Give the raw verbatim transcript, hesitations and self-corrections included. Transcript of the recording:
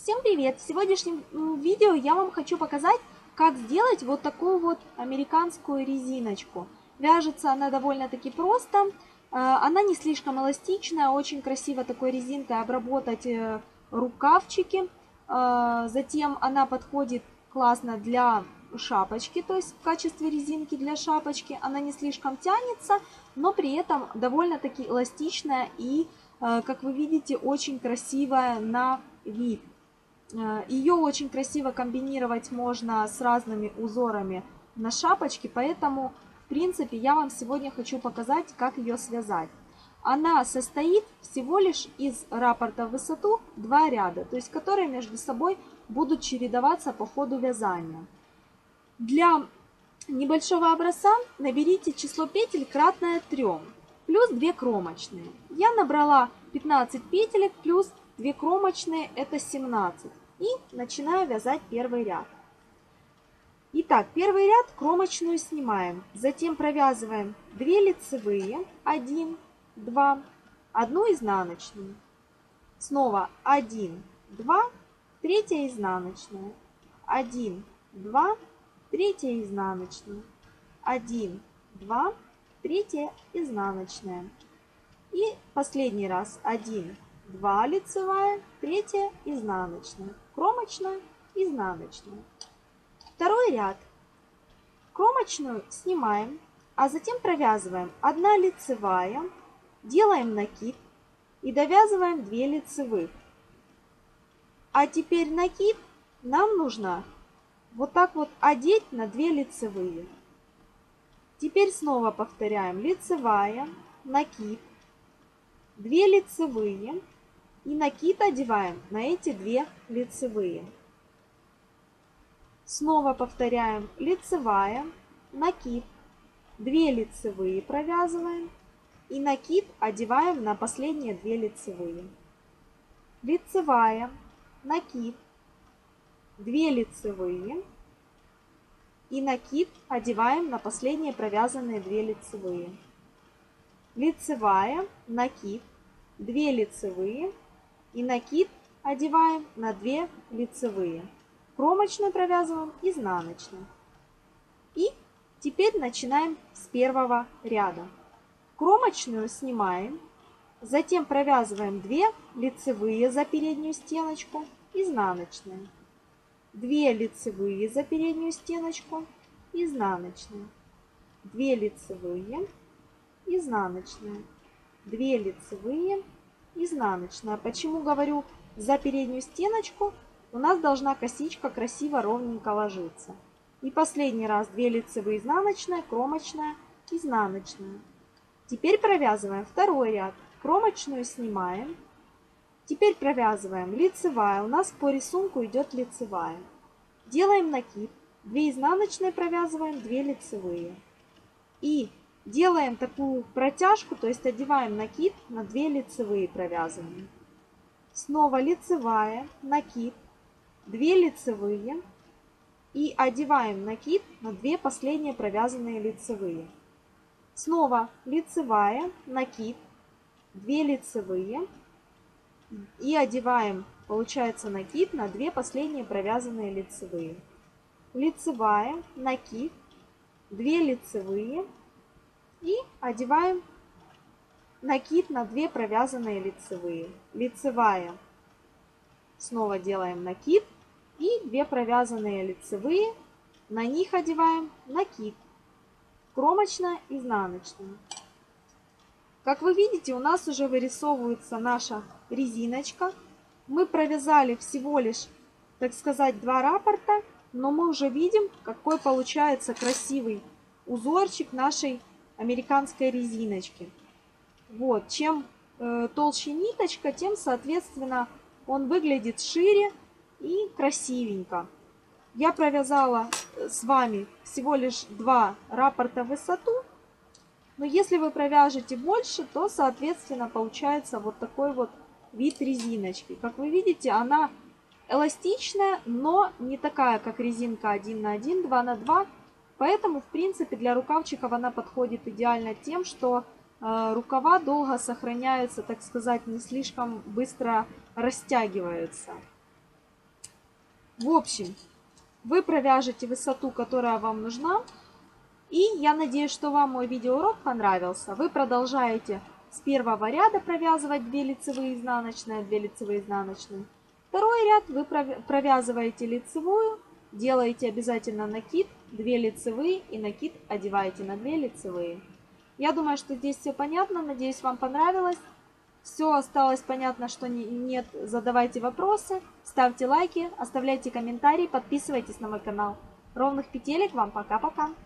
Всем привет! В сегодняшнем видео я вам хочу показать, как сделать вот такую вот американскую резиночку. Вяжется она довольно-таки просто, она не слишком эластичная, очень красиво такой резинкой обработать рукавчики. Затем она подходит классно для шапочки, то есть в качестве резинки для шапочки. Она не слишком тянется, но при этом довольно-таки эластичная и, как вы видите, очень красивая на вид. Ее очень красиво комбинировать можно с разными узорами на шапочке, поэтому, в принципе, я вам сегодня хочу показать, как ее связать. Она состоит всего лишь из раппорта в высоту два ряда, то есть которые между собой будут чередоваться по ходу вязания. Для небольшого образца наберите число петель кратное трём, плюс две кромочные. Я набрала пятнадцать петелек плюс две кромочные, это семнадцать. И начинаю вязать первый ряд. Итак, первый ряд кромочную снимаем, затем провязываем две лицевые, один, два, одну изнаночную, снова один, два, третья изнаночная, один, два, третья изнаночная, один, два, третья изнаночная. И последний раз один, два лицевая, третья изнаночная, кромочная, изнаночная. Второй ряд. Кромочную снимаем, а затем провязываем одна лицевая, делаем накид и довязываем две лицевых. А теперь накид нам нужно вот так вот одеть на две лицевые. Теперь снова повторяем: лицевая, накид, две лицевые и накид одеваем на эти две лицевые. Снова повторяем: лицевая, накид, две лицевые провязываем и накид одеваем на последние две лицевые. Лицевая, накид, две лицевые и накид одеваем на последние провязанные две лицевые. Лицевая, накид, две лицевые и накид одеваем на две лицевые. Кромочную провязываем, изнаночную. И теперь начинаем с первого ряда. Кромочную снимаем, затем провязываем две лицевые за переднюю стеночку, изнаночную, две лицевые за переднюю стеночку, изнаночную, две лицевые, изнаночная, две лицевые, изнаночная. Почему говорю за переднюю стеночку? У нас должна косичка красиво ровненько ложиться. И последний раз две лицевые, изнаночная, кромочная, изнаночная. Теперь провязываем второй ряд. Кромочную снимаем. Теперь провязываем лицевая. У нас по рисунку идет лицевая. Делаем накид. две изнаночные провязываем, две лицевые. И делаем такую протяжку, то есть одеваем накид на две лицевые провязываем. Снова лицевая, накид, две лицевые и одеваем накид на две последние провязанные лицевые. Снова лицевая, накид, две лицевые и одеваем, получается, накид на две последние провязанные лицевые. Лицевая, накид, две лицевые и одеваем накид на две провязанные лицевые. Лицевая, снова делаем накид и две провязанные лицевые, на них одеваем накид, кромочная, изнаночная. Как вы видите, у нас уже вырисовывается наша резиночка. Мы провязали всего лишь, так сказать, два раппорта, но мы уже видим, какой получается красивый узорчик нашей американской резиночки. Вот, чем э, толще ниточка, тем, соответственно, он выглядит шире и красивенько. Я провязала с вами всего лишь два раппорта в высоту, но если вы провяжете больше, то, соответственно, получается вот такой вот вид резиночки. Как вы видите, она эластичная, но не такая, как резинка один на один, два на два. Поэтому, в принципе, для рукавчиков она подходит идеально тем, что э, рукава долго сохраняются, так сказать, не слишком быстро растягиваются. В общем, вы провяжете высоту, которая вам нужна. И я надеюсь, что вам мой видеоурок понравился. Вы продолжаете с первого ряда провязывать две лицевые изнаночные, две лицевые изнаночные. Второй ряд вы провязываете лицевую, делаете обязательно накид, две лицевые и накид одеваете на две лицевые. Я думаю, что здесь все понятно. Надеюсь, вам понравилось. Все осталось понятно, что нет, задавайте вопросы, ставьте лайки, оставляйте комментарии, подписывайтесь на мой канал. Ровных петелек вам, пока-пока!